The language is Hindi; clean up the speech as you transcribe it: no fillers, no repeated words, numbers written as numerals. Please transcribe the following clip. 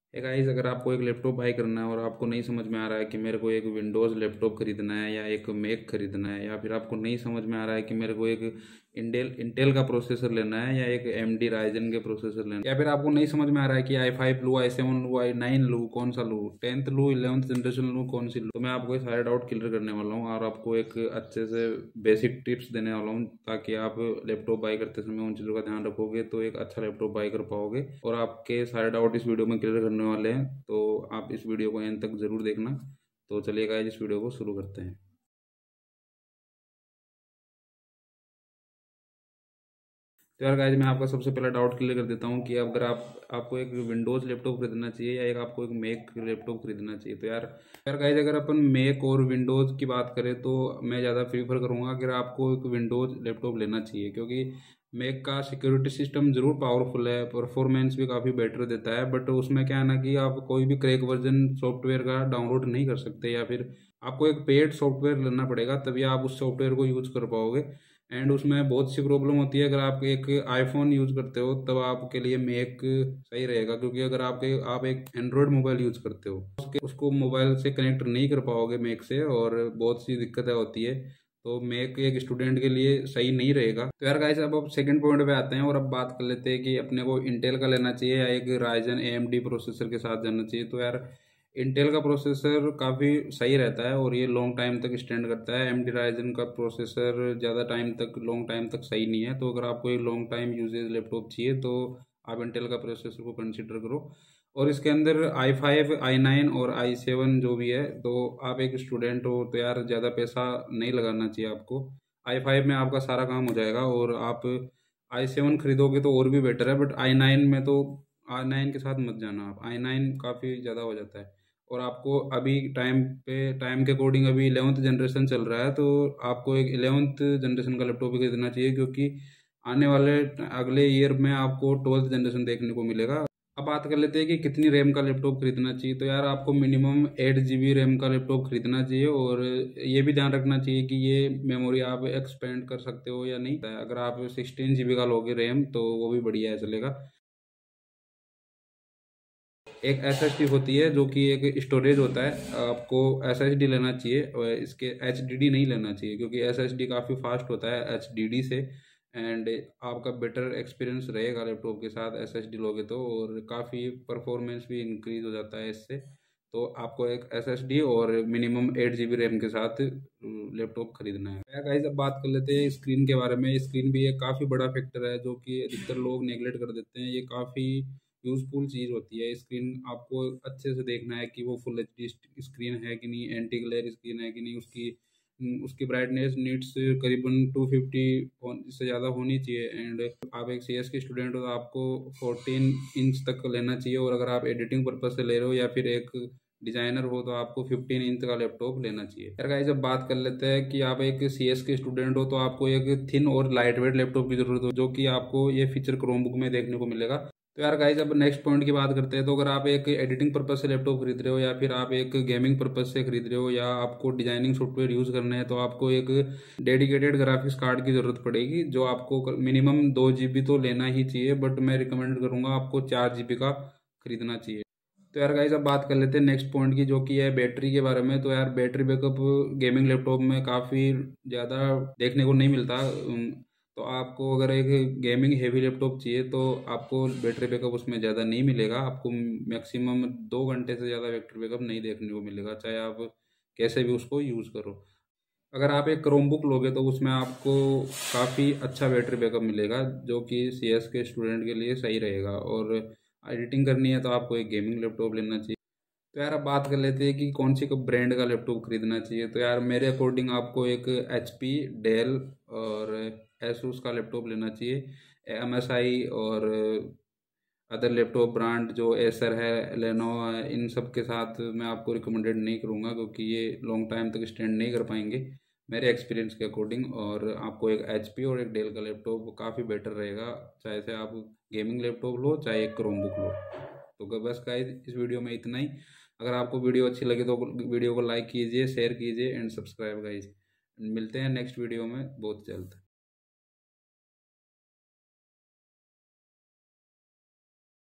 गाइस, अगर आपको एक लैपटॉप बाई करना है और आपको नहीं समझ में आ रहा है कि मेरे को एक विंडोज़ लैपटॉप खरीदना है या एक मैक खरीदना है, या फिर आपको नहीं समझ में आ रहा है कि मेरे को एक इंटेल का प्रोसेसर लेना है या एक AMD राइजन के प्रोसेसर लेना है, या फिर आपको नहीं समझ में आ रहा है कि i5 लूँ, i7 लूँ, i9 लूँ, कौन सा लूँ, 10th लूँ, 11th जनरेशन लूँ, कौन सी लूँ, तो मैं आपको ये सारे डाउट क्लियर करने वाला हूँ और आपको एक अच्छे से बेसिक टिप्स देने वाला हूँ ताकि आप लैपटॉप बाई करते समय उन चीज़ों का ध्यान रखोगे तो एक अच्छा लैपटॉप बाई कर पाओगे। और आपके सारे डाउट इस वीडियो में क्लियर करने वाले हैं, तो आप इस वीडियो को एंड तक ज़रूर देखना। तो चलिए गाइस, इस वीडियो को शुरू करते हैं। तो यार गाइस, मैं आपका सबसे पहला डाउट क्लियर कर देता हूँ कि अगर आपको एक विंडोज़ लैपटॉप खरीदना चाहिए या एक आपको एक मैक लैपटॉप खरीदना चाहिए। तो यार गाइस, अगर अपन मैक और विंडोज़ की बात करें तो मैं ज़्यादा प्रीफर करूँगा अगर आपको एक विंडोज़ लैपटॉप लेना चाहिए, क्योंकि मैक का सिक्योरिटी सिस्टम ज़रूर पावरफुल है, परफॉर्मेंस भी काफ़ी बेटर देता है, बट उसमें क्या है ना कि आप कोई भी क्रैक वर्जन सॉफ्टवेयर का डाउनलोड नहीं कर सकते, या फिर आपको एक पेड सॉफ्टवेयर लेना पड़ेगा तभी आप उस सॉफ्टवेयर को यूज़ कर पाओगे। एंड उसमें बहुत सी प्रॉब्लम होती है। अगर आप एक आईफोन यूज़ करते हो तब आपके लिए मैक सही रहेगा, क्योंकि अगर आप एक एंड्रॉयड मोबाइल यूज़ करते हो उसको मोबाइल से कनेक्ट नहीं कर पाओगे मैक से, और बहुत सी दिक्कतें होती है। तो मैक एक स्टूडेंट के लिए सही नहीं रहेगा। तो यार गाइस, अब सेकंड पॉइंट पे आते हैं और अब बात कर लेते हैं कि अपने को इंटेल का लेना चाहिए या एक राइजन AMD प्रोसेसर के साथ जाना चाहिए। तो यार, इंटेल का प्रोसेसर काफ़ी सही रहता है और ये लॉन्ग टाइम तक स्टैंड करता है। AMD राइजन का प्रोसेसर ज़्यादा टाइम तक, लॉन्ग टाइम तक सही नहीं है। तो अगर आपको एक लॉन्ग टाइम यूजेज लैपटॉप चाहिए तो आप इंटेल का प्रोसेसर को कंसिडर करो। और इसके अंदर i5, i9 और i7 जो भी है, तो आप एक स्टूडेंट हो तो यार ज़्यादा पैसा नहीं लगाना चाहिए आपको। i5 में आपका सारा काम हो जाएगा, और आप i7 खरीदोगे तो और भी बेटर है, बट i9 में तो i9 के साथ मत जाना। आप i9 काफ़ी ज़्यादा हो जाता है। और आपको अभी टाइम के अकॉर्डिंग अभी 11th जनरेशन चल रहा है, तो आपको एक 11th जनरेशन का लैपटॉप ही खरीदना चाहिए, क्योंकि आने वाले अगले ईयर में आपको 12th जनरेशन देखने को मिलेगा। अब बात कर लेते हैं कि कितनी रैम का लैपटॉप खरीदना चाहिए। तो यार, आपको मिनिमम 8 GB रैम का लैपटॉप खरीदना चाहिए, और ये भी ध्यान रखना चाहिए कि ये मेमोरी आप एक्सपेंड कर सकते हो या नहीं। अगर आप 16 GB का लोगे रैम तो वो भी बढ़िया है, चलेगा। एक SSD होती है जो कि एक स्टोरेज होता है, आपको SSD लेना चाहिए, और इसके HDD नहीं लेना चाहिए, क्योंकि SSD काफ़ी फास्ट होता है HDD से। एंड आपका बेटर एक्सपीरियंस रहेगा लैपटॉप के साथ SSD लोगे तो, और काफ़ी परफॉर्मेंस भी इंक्रीज हो जाता है इससे। तो आपको एक SSD और मिनिमम 8 GB रैम के साथ लैपटॉप खरीदना है। गाइस, अब बात कर लेते हैं स्क्रीन के बारे में। स्क्रीन भी एक काफ़ी बड़ा फैक्टर है जो कि अधिकतर लोग नेगलेक्ट कर देते हैं। ये काफ़ी यूज़फुल चीज़ होती है। स्क्रीन आपको अच्छे से देखना है कि वो फुल एच डी स्क्रीन है कि नहीं, एंटी ग्लेयर स्क्रीन है कि नहीं, उसकी ब्राइटनेस नीड्स करीबन 250 से ज़्यादा होनी चाहिए। एंड आप एक CS के स्टूडेंट हो तो आपको 14 इंच तक लेना चाहिए, और अगर आप एडिटिंग पर्पज से ले रहे हो या फिर एक डिजाइनर हो तो आपको 15 इंच का लैपटॉप लेना चाहिए। यार गाइस, जब बात कर लेते हैं कि आप एक CS के स्टूडेंट हो तो आपको एक थिन और लाइट वेट लैपटॉप की जरूरत हो, जो कि आपको ये फीचर क्रोमबुक में देखने को मिलेगा। तो यार गाइस, अब नेक्स्ट पॉइंट की बात करते हैं। तो अगर आप एक एडिटिंग पर्पज से लैपटॉप खरीद रहे हो, या फिर आप एक गेमिंग पर्पज से खरीद रहे हो, या आपको डिजाइनिंग सॉफ्टवेयर यूज़ करना है, तो आपको एक डेडिकेटेड ग्राफिक्स कार्ड की ज़रूरत पड़ेगी, जो आपको मिनिमम 2 GB तो लेना ही चाहिए, बट मैं रिकमेंड करूँगा आपको 4 GB का खरीदना चाहिए। तो यार गाइस, अब बात कर लेते हैं नेक्स्ट पॉइंट की, जो कि है बैटरी के बारे में। तो यार, बैटरी बैकअप गेमिंग लैपटॉप में काफ़ी ज़्यादा देखने को नहीं मिलता। तो आपको अगर एक गेमिंग हेवी लैपटॉप चाहिए तो आपको बैटरी बैकअप उसमें ज़्यादा नहीं मिलेगा। आपको मैक्सिमम 2 घंटे से ज़्यादा बैटरी बैकअप नहीं देखने को मिलेगा, चाहे आप कैसे भी उसको यूज़ करो। अगर आप एक क्रोमबुक लोगे तो उसमें आपको काफ़ी अच्छा बैटरी बैकअप मिलेगा, जो कि CS के स्टूडेंट के लिए सही रहेगा। और एडिटिंग करनी है तो आपको एक गेमिंग लैपटॉप लेना चाहिए। तो यार, अब बात कर लेते हैं कि कौन सी ब्रांड का लैपटॉप खरीदना चाहिए। तो यार, मेरे अकॉर्डिंग आपको एक HP, डेल और एसूस का लैपटॉप लेना चाहिए। MSI और अदर लैपटॉप ब्रांड जो एसर है, लेनोवो है, इन सब के साथ मैं आपको रिकमेंडेड नहीं करूँगा, क्योंकि ये लॉन्ग टाइम तक स्टैंड नहीं कर पाएंगे मेरे एक्सपीरियंस के अकॉर्डिंग। और आपको एक HP और एक डेल का लैपटॉप काफ़ी बेटर रहेगा, चाहे से आप गेमिंग लैपटॉप लो चाहे एक क्रोमबुक लो। तो बस गाइस, इस वीडियो में इतना ही। अगर आपको वीडियो अच्छी लगी तो वीडियो को लाइक कीजिए, शेयर कीजिए एंड सब्सक्राइब गाइस। मिलते हैं नेक्स्ट वीडियो में बहुत जल्द।